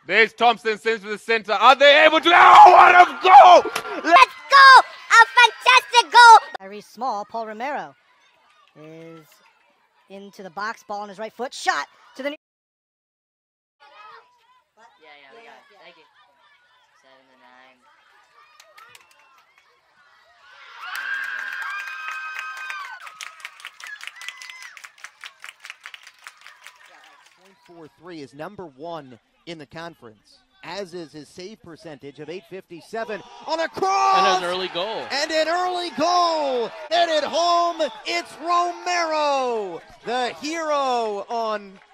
There's Thompson sends to the center. Are they able to? Oh, what a goal! Let's go! A fantastic goal! Very small. Paul Romero is into the box. Ball on his right foot. Shot to the. Yeah, we got it. Thank you. 7-9. .43 is number 1 in the conference, as is his save percentage of .857 on a cross! And an early goal. And an early goal! And at home, it's Romero, the hero on